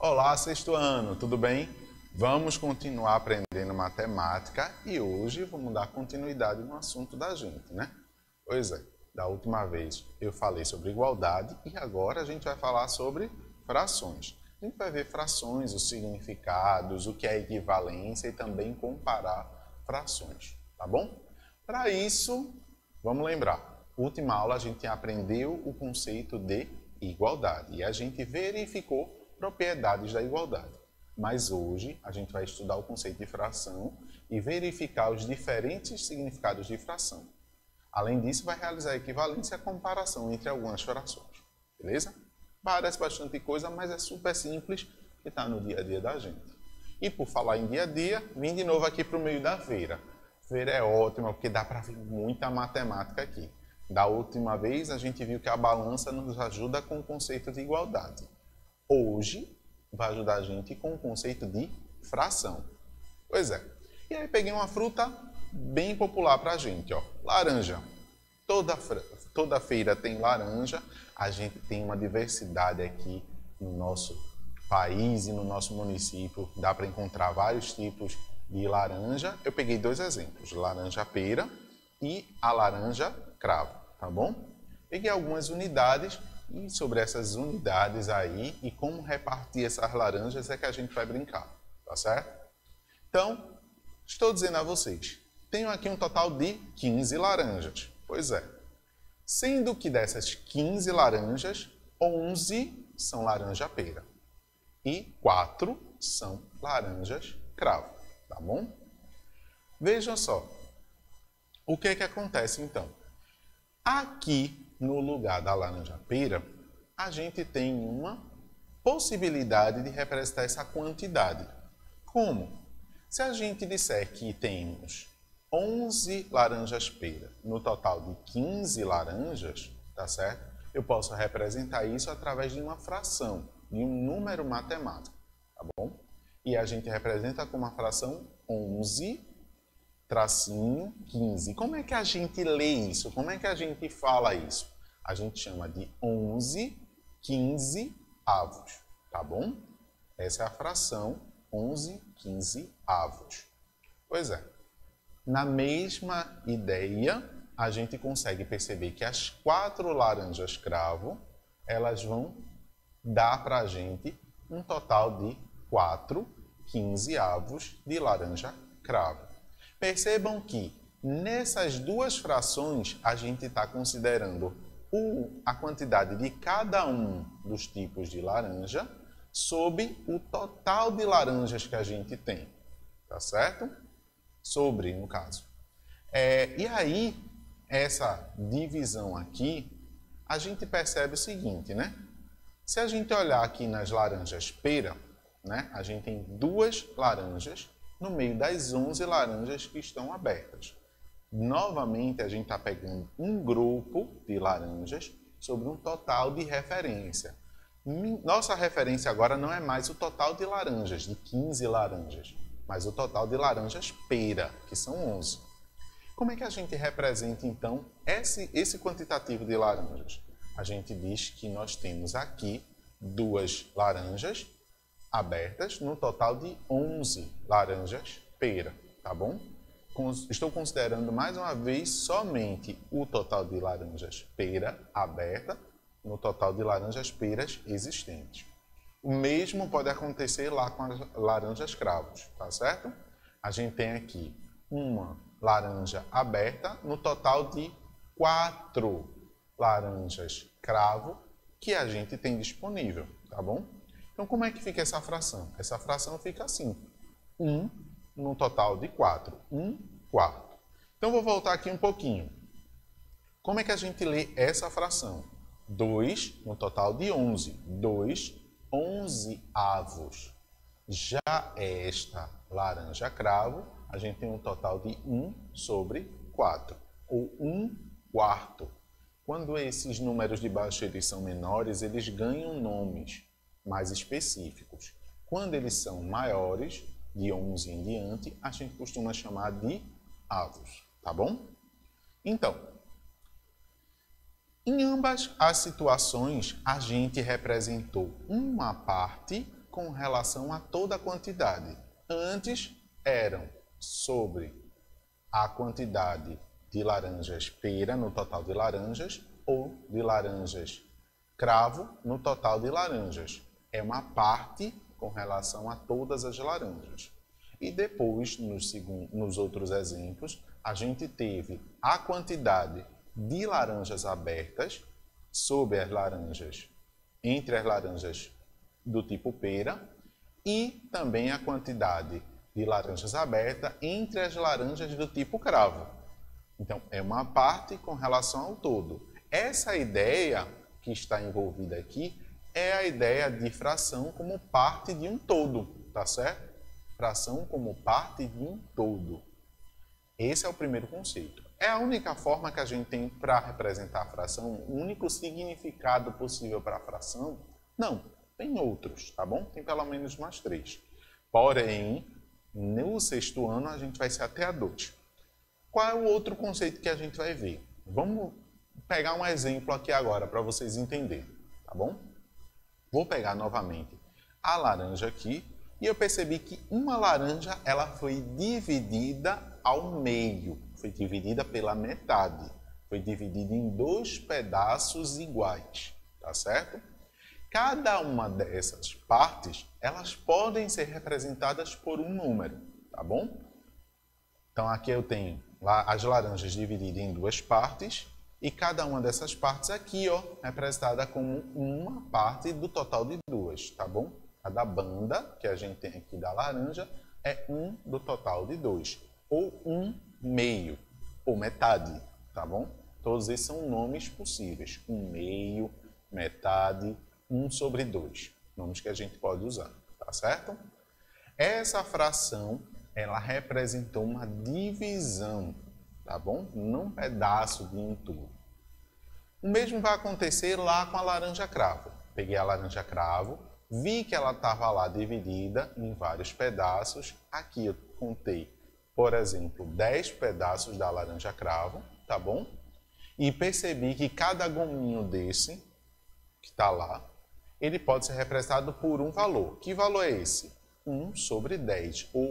Olá, sexto ano, tudo bem? Vamos continuar aprendendo matemática e hoje vamos dar continuidade no assunto da gente, né? Pois é, da última vez eu falei sobre igualdade e agora a gente vai falar sobre frações. A gente vai ver frações, os significados, o que é equivalência e também comparar frações, tá bom? Para isso, vamos lembrar, última aula a gente aprendeu o conceito de igualdade e a gente verificou propriedades da igualdade. Mas hoje a gente vai estudar o conceito de fração e verificar os diferentes significados de fração. Além disso, vai realizar a equivalência e a comparação entre algumas frações. Beleza? Parece bastante coisa, mas é super simples e está no dia a dia da gente. E por falar em dia a dia, vim de novo aqui para o meio da feira. Feira é ótima porque dá para ver muita matemática aqui. Da última vez a gente viu que a balança nos ajuda com o conceito de igualdade. Hoje vai ajudar a gente com o conceito de fração. Pois é. E aí peguei uma fruta bem popular para a gente, ó, laranja. Toda feira tem laranja. A gente tem uma diversidade aqui no nosso país e no nosso município. Dá para encontrar vários tipos de laranja. Eu peguei dois exemplos, laranja pera e a laranja cravo, tá bom? Peguei algumas unidades. E sobre essas unidades aí e como repartir essas laranjas é que a gente vai brincar, tá certo? Então, estou dizendo a vocês, tenho aqui um total de 15 laranjas. Pois é. Sendo que dessas 15 laranjas, 11 são laranja pera e 4 são laranjas cravo, tá bom? Vejam só, o que é que acontece então? Aqui no lugar da laranja pera, a gente tem uma possibilidade de representar essa quantidade. Como? Se a gente disser que temos 11 laranjas pera no total de 15 laranjas, tá certo? Eu posso representar isso através de uma fração, de um número matemático, tá bom? E a gente representa com uma fração 11 tracinho 15. Como é que a gente lê isso? Como é que a gente fala isso? A gente chama de 11 15 avos, tá bom? Essa é a fração 11 15 avos. Pois é. Na mesma ideia, a gente consegue perceber que as 4 laranjas cravo, elas vão dar para a gente um total de 4 15 avos de laranja cravo. Percebam que nessas duas frações a gente está considerando a quantidade de cada um dos tipos de laranja sobre o total de laranjas que a gente tem, tá certo? Sobre, no caso. E aí, essa divisão aqui, a gente percebe o seguinte, né? Se a gente olhar aqui nas laranjas pera, né? A gente tem 2 laranjas no meio das 11 laranjas que estão abertas. Novamente, a gente está pegando um grupo de laranjas sobre um total de referência. Nossa referência agora não é mais o total de laranjas, de 15 laranjas, mas o total de laranjas pera, que são 11. Como é que a gente representa, então, esse quantitativo de laranjas? A gente diz que nós temos aqui 2 laranjas abertas no total de 11 laranjas pera, tá bom? Estou considerando mais uma vez somente o total de laranjas pera aberta no total de laranjas peras existentes. O mesmo pode acontecer lá com as laranjas cravos, tá certo? A gente tem aqui uma laranja aberta no total de 4 laranjas cravo que a gente tem disponível, tá bom? Então, como é que fica essa fração? Essa fração fica assim, 1 no total de 4, 1 quarto. Então, vou voltar aqui um pouquinho. Como é que a gente lê essa fração? 2 no total de 11, 2 11avos. Já esta laranja cravo, a gente tem um total de 1 sobre 4, ou 1 quarto. Quando esses números de baixo eles são menores, eles ganham nomes mais específicos. Quando eles são maiores, de 11 em diante, a gente costuma chamar de avos, tá bom? Então, em ambas as situações, a gente representou uma parte com relação a toda a quantidade. Antes eram sobre a quantidade de laranjas pera no total de laranjas ou de laranjas cravo no total de laranjas. É uma parte com relação a todas as laranjas. E depois, nos outros exemplos, a gente teve a quantidade de laranjas abertas sobre as laranjas, entre as laranjas do tipo pera, e também a quantidade de laranjas abertas entre as laranjas do tipo cravo. Então, é uma parte com relação ao todo. Essa ideia que está envolvida aqui é a ideia de fração como parte de um todo, tá certo? Fração como parte de um todo. Esse é o primeiro conceito. É a única forma que a gente tem para representar a fração, o único significado possível para a fração? Não, tem outros, tá bom? Tem pelo menos mais 3. Porém, no sexto ano a gente vai ser até a 2. Qual é o outro conceito que a gente vai ver? Vamos pegar um exemplo aqui agora para vocês entenderem, tá bom? Vou pegar novamente a laranja aqui e eu percebi que uma laranja ela foi dividida ao meio, foi dividida pela metade, foi dividida em 2 pedaços iguais, tá certo? Cada uma dessas partes, elas podem ser representadas por um número, tá bom? Então aqui eu tenho as laranjas divididas em 2 partes e cada uma dessas partes aqui, ó, representada como uma parte do total de 2, tá bom? Cada banda que a gente tem aqui da laranja é 1 do total de 2, ou 1/2, ou metade, tá bom? Todos esses são nomes possíveis, 1/2, metade, 1/2, nomes que a gente pode usar, tá certo? Essa fração, ela representou uma divisão, tá bom? Num pedaço de um tubo. O mesmo vai acontecer lá com a laranja cravo. Peguei a laranja cravo, vi que ela estava lá dividida em vários pedaços. Aqui eu contei, por exemplo, 10 pedaços da laranja cravo, tá bom? E percebi que cada gominho desse, que está lá, ele pode ser representado por um valor. Que valor é esse? 1/10, ou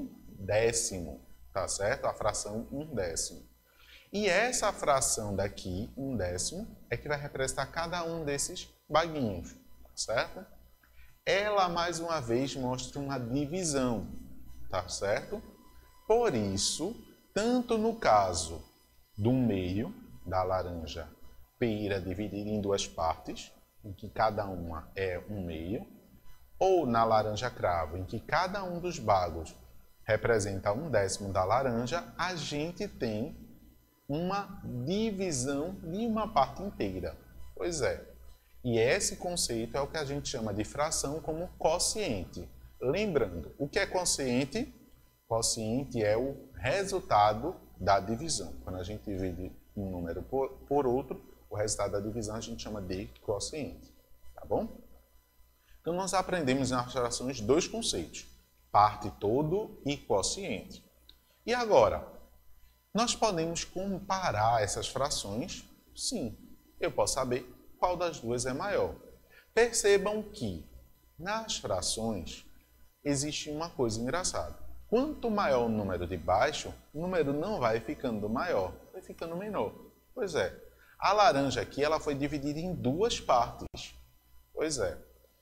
1/10, tá certo? A fração 1/10. E essa fração daqui, 1/10, é que vai representar cada um desses baguinhos, tá certo? Ela, mais uma vez, mostra uma divisão, tá certo? Por isso, tanto no caso do meio, da laranja pera dividida em 2 partes, em que cada uma é 1/2, ou na laranja cravo, em que cada um dos bagos representa 1/10 da laranja, a gente tem uma divisão de uma parte inteira. Pois é. E esse conceito é o que a gente chama de fração como quociente. Lembrando, o que é quociente? Quociente é o resultado da divisão. Quando a gente divide um número por outro, o resultado da divisão a gente chama de quociente. Tá bom? Então, nós aprendemos nas frações 2 conceitos, parte todo e quociente. E agora, nós podemos comparar essas frações? Sim, eu posso saber qual das duas é maior. Percebam que, nas frações, existe uma coisa engraçada. Quanto maior o número de baixo, o número não vai ficando maior, vai ficando menor. Pois é, a laranja aqui ela foi dividida em 2 partes. Pois é,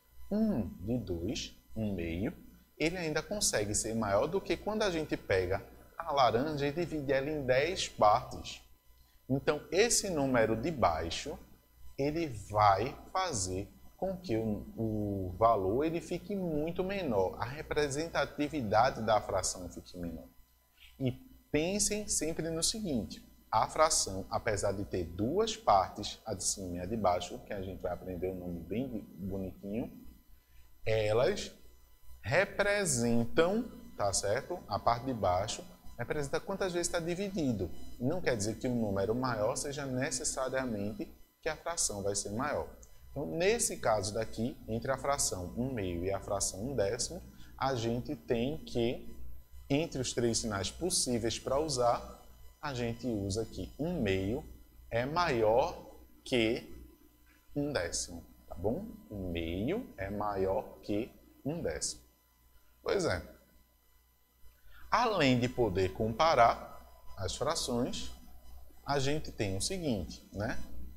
1/2, 1/2, ele ainda consegue ser maior do que quando a gente pega a laranja e divide ela em 10 partes. Então, esse número de baixo, ele vai fazer com que o valor ele fique muito menor, a representatividade da fração fique menor. E pensem sempre no seguinte, a fração, apesar de ter 2 partes, a de cima e a de baixo, que a gente vai aprender um nome bem bonitinho, elas representam, tá certo? A parte de baixo representa quantas vezes está dividido. Não quer dizer que um número maior seja necessariamente que a fração vai ser maior. Então, nesse caso daqui, entre a fração 1/2 e a fração 1/10, a gente tem que, entre os 3 sinais possíveis para usar, a gente usa aqui 1/2 é maior que 1/10, tá bom? 1/2 é maior que 1/10. Pois é. Além de poder comparar as frações, a gente tem o seguinte, né?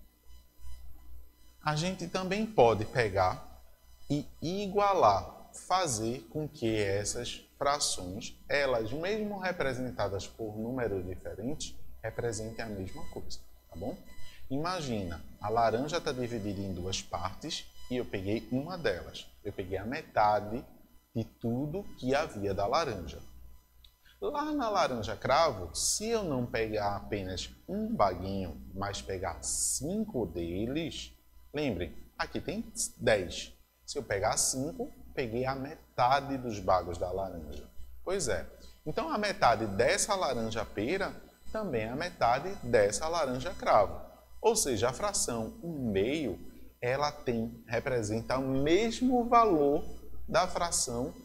A gente também pode pegar e igualar, fazer com que essas frações, elas mesmo representadas por números diferentes, representem a mesma coisa, tá bom? Imagina, a laranja está dividida em duas partes e eu peguei uma delas. Eu peguei a metade de tudo que havia da laranja. Lá na laranja cravo, se eu não pegar apenas um baguinho, mas pegar 5 deles, lembrem, aqui tem 10. Se eu pegar 5, peguei a metade dos bagos da laranja. Pois é. Então, a metade dessa laranja pera também é a metade dessa laranja cravo. Ou seja, a fração 1/2, ela representa o mesmo valor da fração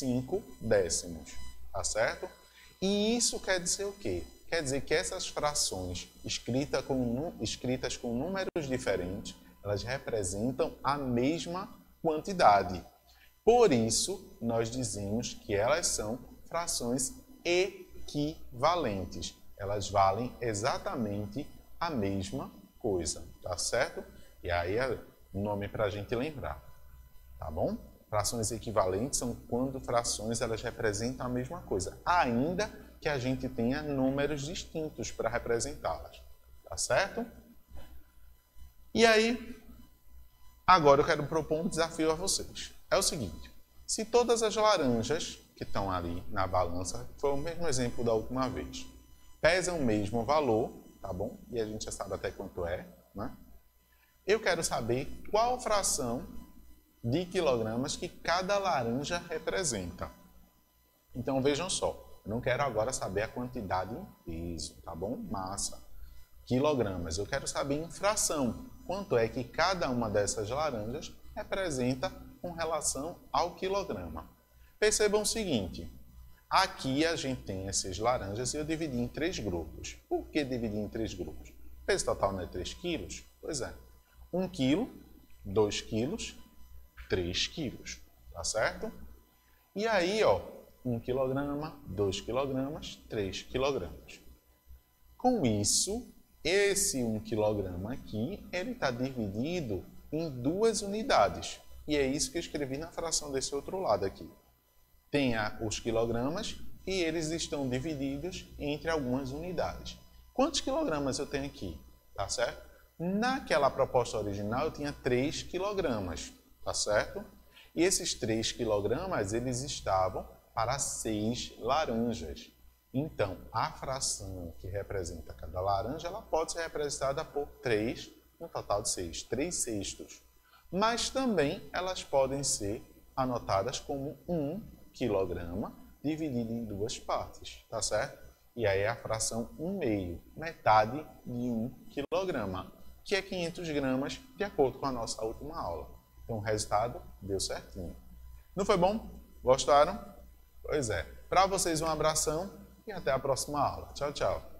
5/10. Tá certo? E isso quer dizer o quê? Quer dizer que essas frações escritas com números diferentes, elas representam a mesma quantidade. Por isso, nós dizemos que elas são frações equivalentes. Elas valem exatamente a mesma coisa, tá certo? E aí é um nome para a gente lembrar, tá bom? Frações equivalentes são quando frações elas representam a mesma coisa, ainda que a gente tenha números distintos para representá-las, tá certo? E aí, agora eu quero propor um desafio a vocês. É o seguinte, se todas as laranjas que estão ali na balança, foi o mesmo exemplo da última vez, pesam o mesmo valor, tá bom? E a gente já sabe até quanto é, né? Eu quero saber qual fração de quilogramas que cada laranja representa. Então vejam só, eu não quero agora saber a quantidade em peso, tá bom? Massa, quilogramas. Eu quero saber em fração, quanto é que cada uma dessas laranjas representa com relação ao quilograma. Percebam o seguinte, aqui a gente tem essas laranjas e eu dividi em 3 grupos. Por que dividir em 3 grupos? O peso total não é 3 quilos? Pois é, 1 quilo, 2 quilos, 3 quilos, tá certo? E aí, ó, 1 quilograma, 2 quilogramas, 3 quilogramas. Com isso, esse 1 quilograma aqui, ele está dividido em 2 unidades. E é isso que eu escrevi na fração desse outro lado aqui. Tem os quilogramas e eles estão divididos entre algumas unidades. Quantos quilogramas eu tenho aqui? Tá certo? Naquela proposta original eu tinha 3 quilogramas. Tá certo? E esses 3 quilogramas, eles estavam para 6 laranjas. Então, a fração que representa cada laranja, ela pode ser representada por 3, no total de 6, 3 sextos. Mas também elas podem ser anotadas como 1 quilograma dividido em 2 partes, tá certo? E aí a fração 1/2, metade de 1 quilograma, que é 500 gramas, de acordo com a nossa última aula. Então, o resultado deu certinho. Não foi bom? Gostaram? Pois é. Para vocês, um abração e até a próxima aula. Tchau, tchau.